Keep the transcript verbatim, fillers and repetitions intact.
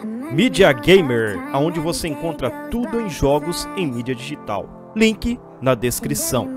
Media Gamer, onde você encontra tudo em jogos em mídia digital. Link na descrição.